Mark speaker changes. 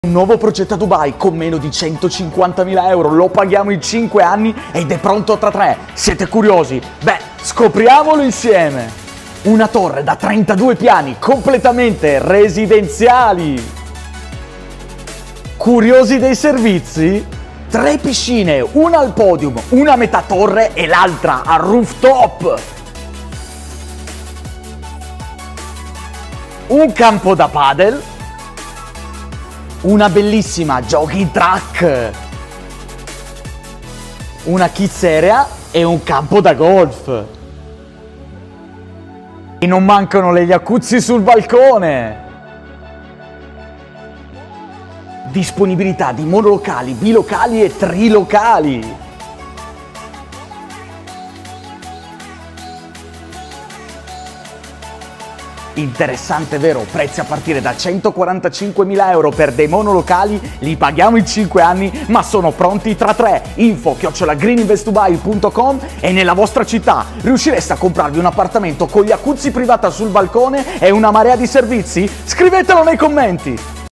Speaker 1: Un nuovo progetto a Dubai con meno di 150.000 euro, lo paghiamo in 5 anni ed è pronto tra 3. Siete curiosi? Beh, scopriamolo insieme! Una torre da 32 piani, completamente residenziali! Curiosi dei servizi? 3 piscine, una al podium, una a metà torre e l'altra al rooftop! Un campo da padel, una bellissima jogging track, una kids area e un campo da golf. E non mancano le jacuzzi sul balcone. Disponibilità di monolocali, bilocali e trilocali. Interessante, vero? Prezzi a partire da 145.000 euro per dei monolocali, li paghiamo in 5 anni, ma sono pronti tra 3. info@greeninvestdubai.com e nella vostra città riuscireste a comprarvi un appartamento con jacuzzi privata sul balcone e una marea di servizi? Scrivetelo nei commenti!